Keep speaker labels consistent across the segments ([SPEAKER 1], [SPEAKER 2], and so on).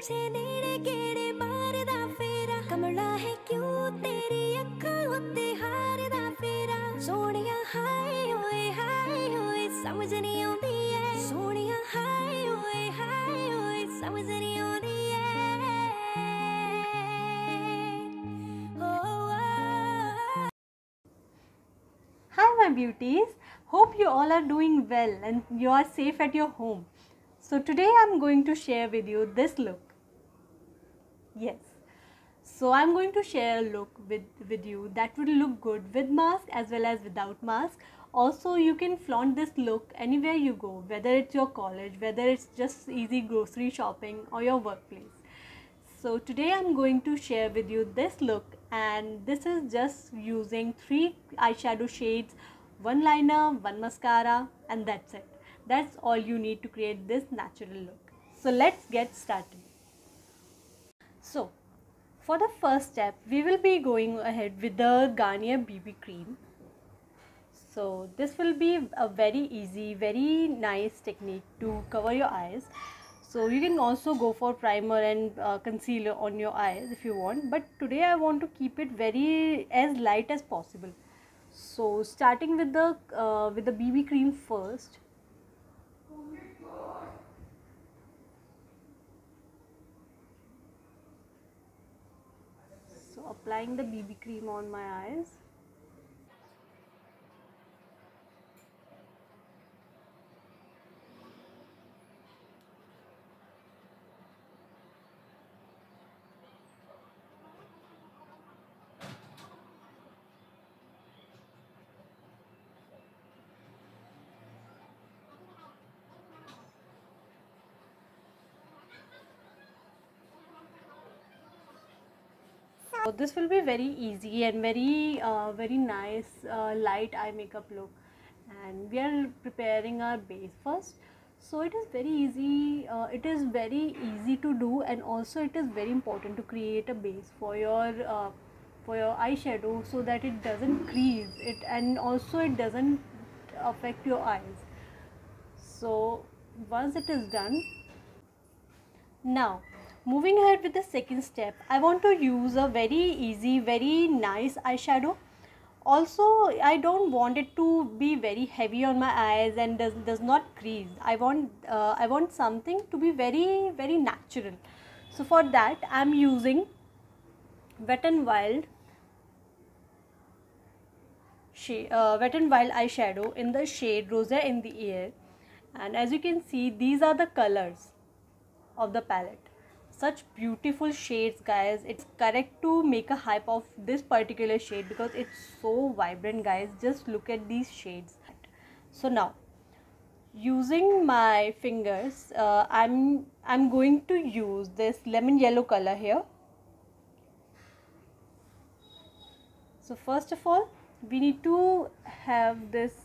[SPEAKER 1] पिछे नेड़े गेड़े मारदा फेरा कमला है क्यों तेरी अखां उत्ते हारदा फेरा सोहणिया हाय होए समझ नहीं आउंदी ऐ सोहणिया हाय होए समझ नहीं आउंदी ऐ
[SPEAKER 2] Hi my beauties, hope you all are doing well and you are safe at your home. So today I am going to share with you this look. Yes, so I am going to share a look with you that would look good with mask as well as without mask. Also you can flaunt this look anywhere you go, whether it's your college, whether it's just easy grocery shopping or your workplace. So today I'm going to share with you this look, and this is just using 3 eyeshadow shades, 1 liner, 1 mascara, and that's it. That's all you need to create this natural look. So let's get started. So for the first step, we will be going ahead with the Garnier BB cream. So this will be a very easy, very nice technique to cover your eyes. So you can also go for primer and concealer on your eyes if you want, but today I want to keep it very as light as possible. So starting with the BB cream first. So applying the BB cream on my eyes. So this will be very easy and very nice light eye makeup look, and we are preparing our base first. So it is very easy. It is very easy to do, and also it is very important to create a base for your eyeshadow so that it doesn't crease it, and also it doesn't affect your eyes. So once it is done, now moving ahead with the second step, I want to use a very easy, very nice eyeshadow. Also I don't want it to be very heavy on my eyes and does not crease. I want something to be very natural. So for that I am using Wet n Wild eyeshadow in the shade Rosé in the Air, and as you can see, these are the colors of the palette. Such beautiful shades, guys. It's correct to make a hype of this particular shade because it's so vibrant, guys. Just look at these shades. So now using my fingers, I'm going to use this lemon yellow color here. So first of all, we need to have this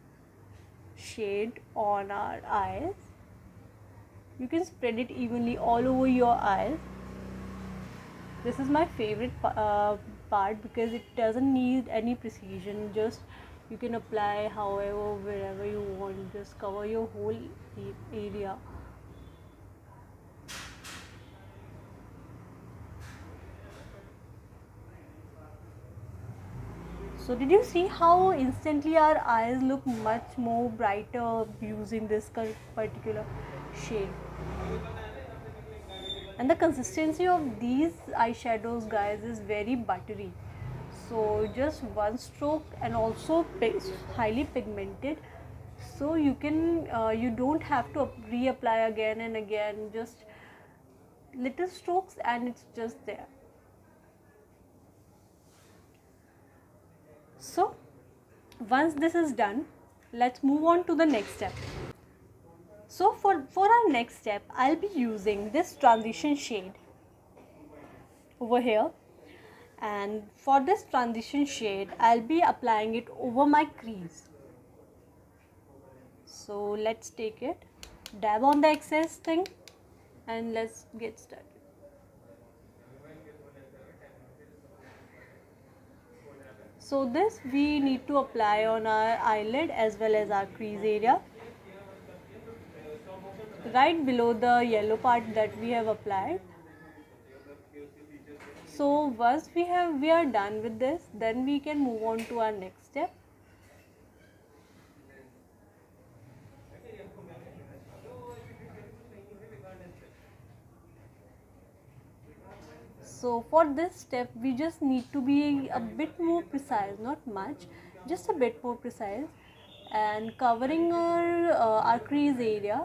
[SPEAKER 2] shade on our eyes. You can spread it evenly all over your eyes. This is my favorite part because it doesn't need any precision. Just you can apply however, wherever you want. Just cover your whole area. So did you see how instantly our eyes look much more brighter using this particular shade? And the consistency of these eyeshadows, guys, is very buttery. So just one stroke, and also highly pigmented. So you can you don't have to reapply again and again. Just little strokes and it's just there. So once this is done, let's move on to the next step. So for our next step, I'll be using this transition shade over here, and for this transition shade I'll be applying it over my crease. So let's take it, dab on the excess thing, and let's get started. So this we need to apply on our eyelid as well as our crease area. right below the yellow part that we have applied. So once we are done with this, then we can move on to our next step. So for this step we just need to be a bit more precise, not much, just a bit more precise, and covering our crease area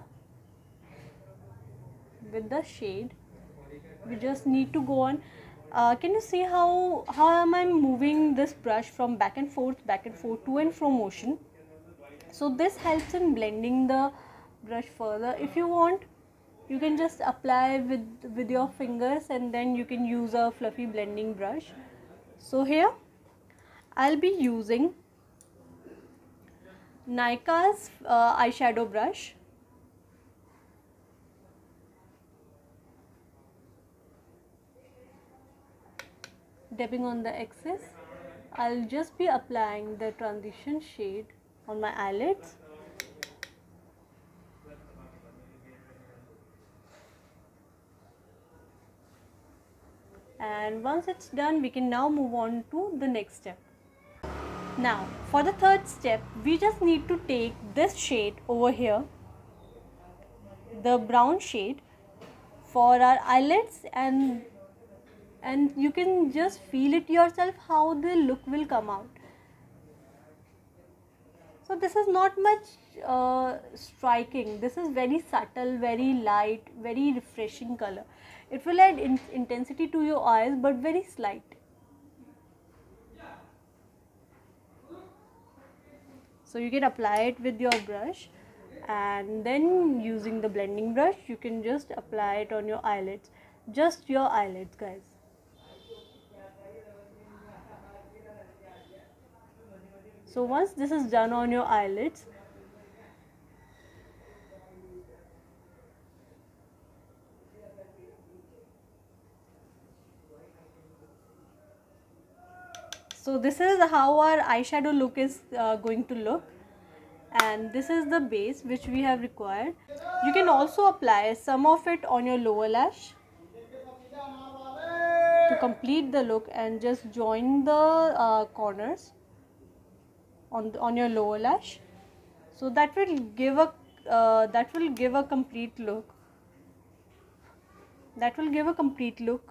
[SPEAKER 2] with the shade. We just need to go on. Can you see how am I moving this brush from back and forth, to and fro motion? So this helps in blending the brush further. If you want, you can just apply with your fingers, and then you can use a fluffy blending brush. So here I'll be using Nykaa's eyeshadow brush. Dabbing on the excess, I'll just be applying the transition shade on my eyelids. And once it's done, we can now move on to the next step. Now for the third step, we just need to take this shade over here, the brown shade, for our eyelids, and you can just feel it yourself how the look will come out. So this is not much striking. This is very subtle, very light, very refreshing color. It will add intensity to your eyes, but very slight. So you can apply it with your brush, and then using the blending brush you can just apply it on your eyelids, just your eyelids, guys. So once this is done on your eyelids, so this is how our eyeshadow look is going to look, and this is the base which we have required. You can also apply some of it on your lower lash to complete the look, and just join the corners on your lower lash. So that will give a complete look. That will give a complete look.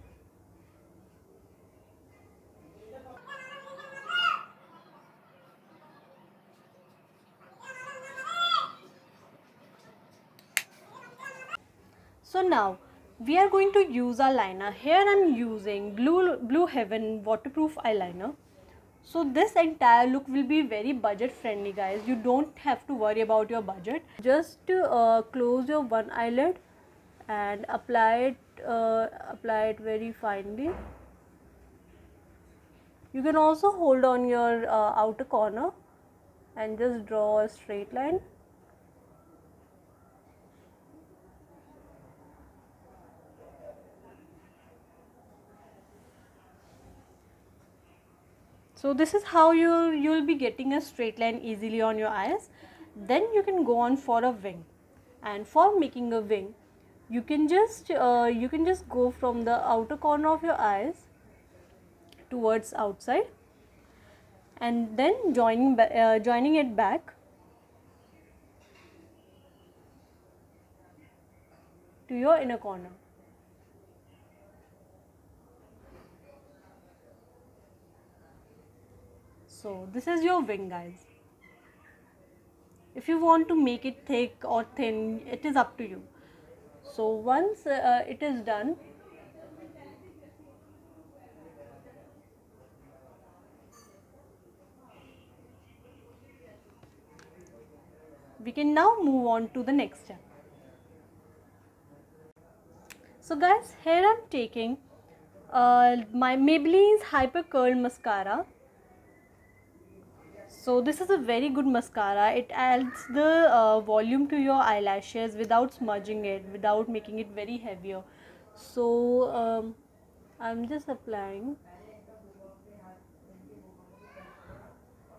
[SPEAKER 2] So now we are going to use our liner. Here I am using Blue Heaven waterproof eyeliner. So this entire look will be very budget friendly, guys. You don't have to worry about your budget. Just close your one eyelid and apply it very finely. You can also hold on your outer corner and just draw a straight line. So this is how you'll be getting a straight line easily on your eyes. Then you can go on for a wing, and for making a wing, you can just go from the outer corner of your eyes towards outside, and then joining it back to your inner corner. So this is your wing, guys. If you want to make it thick or thin, it is up to you. So once it is done, we can now move on to the next step. So guys, here I am taking my Maybelline's Hyper Curl Mascara. So this is a very good mascara. It adds the volume to your eyelashes without smudging it, without making it very heavier. So I'm just applying.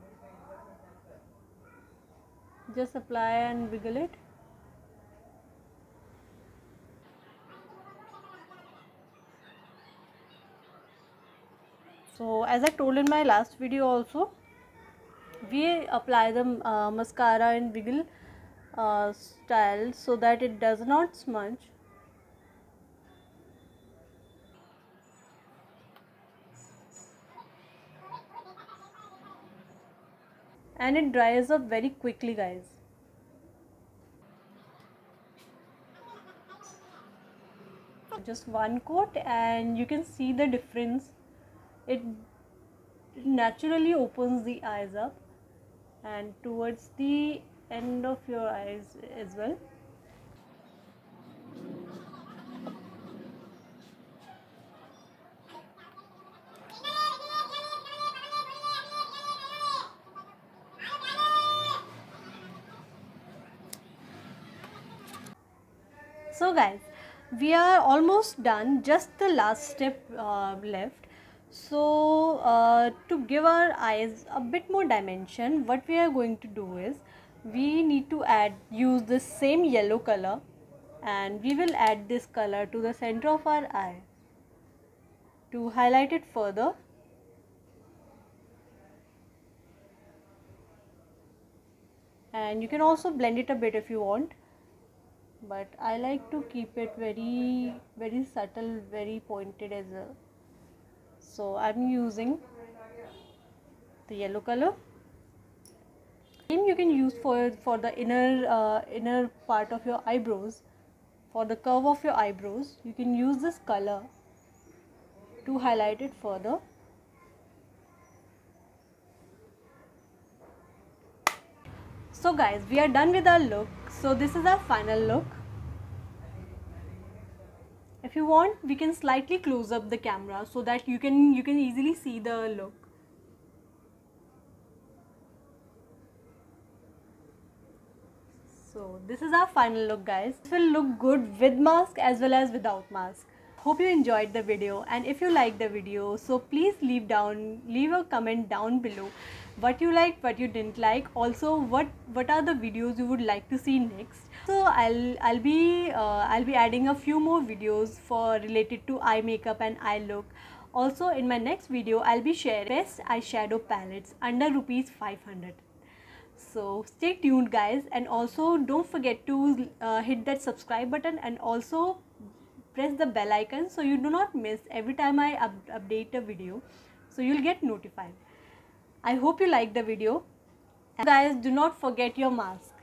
[SPEAKER 2] Just apply and wiggle it. So as I told in my last video also, we apply the mascara in wiggle style so that it does not smudge. And it dries up very quickly, guys. Just one coat and you can see the difference. It naturally opens the eyes up and towards the end of your eyes as well. So guys, we are almost done, just the last step left. So to give our eyes a bit more dimension, what we are going to do is we need to use the same yellow color, and we will add this color to the center of our eye to highlight it further. And you can also blend it a bit if you want, but I like to keep it very subtle, very pointed as well. So I'm using the yellow color. Same you can use for the inner part of your eyebrows. For the curve of your eyebrows, you can use this color to highlight it further. So guys, we are done with our look. So this is our final look. If you want, we can slightly close up the camera so that you can easily see the look. So this is our final look, guys. This will look good with mask as well as without mask. Hope you enjoyed the video, and if you liked the video, so please leave a comment down below what you liked, what you didn't like, also what are the videos you would like to see next. So I'll be adding a few more videos related to eye makeup and eye look. Also in my next video I'll be sharing best eyeshadow palettes under ₹500. So stay tuned, guys, and also don't forget to hit that subscribe button and also press the bell icon so you do not miss every time I update a video, so you'll get notified. I hope you like the video, and guys, do not forget your mask.